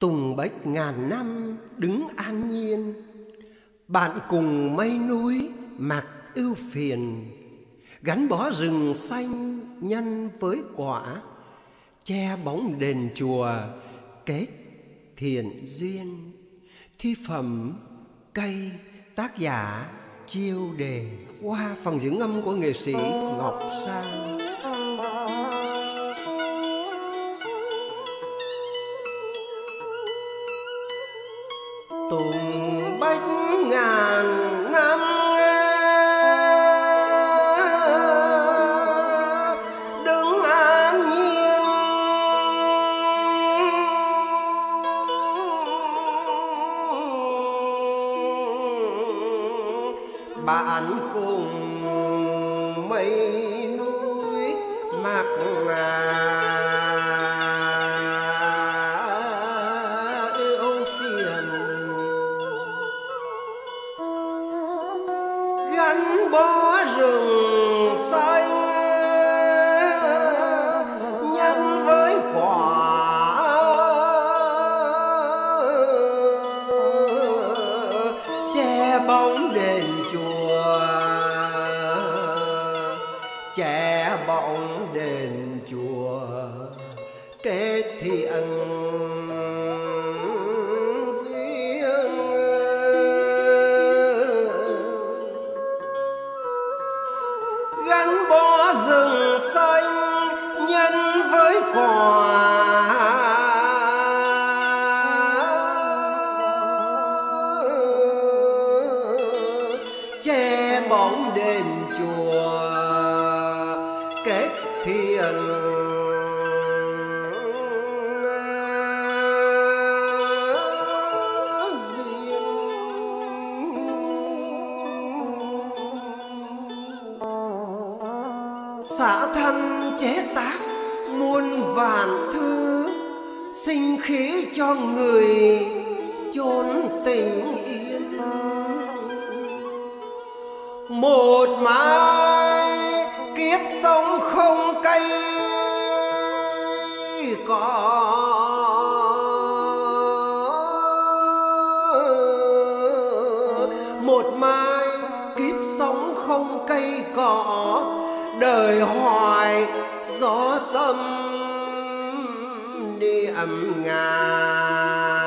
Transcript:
Tùng bách ngàn năm đứng an nhiên, bạn cùng mây núi mặc ưu phiền. Gắn bó rừng xanh nhân với quả, che bóng đền chùa kết thiện duyên. Thi phẩm Cây, tác giả Chiêu Đề, qua phần diễn âm của nghệ sĩ Ngọc Sang. Tùng bách ngàn năm đứng an nhiên, bạn cùng mây núi mặc gắn bó rừng xanh nhân với quả, che bóng đền chùa, che bóng đền chùa kết thiện gắn bó rừng xanh nhân với quả, che bóng đền chùa kết thiện xả thân chế tác muôn vàn thứ, sinh khí cho người chốn tình yên. Một mái kiếp sống không cây cỏ, một mai kiếp sống không cây cỏ, đời hoài gió tâm đi ầm ngà.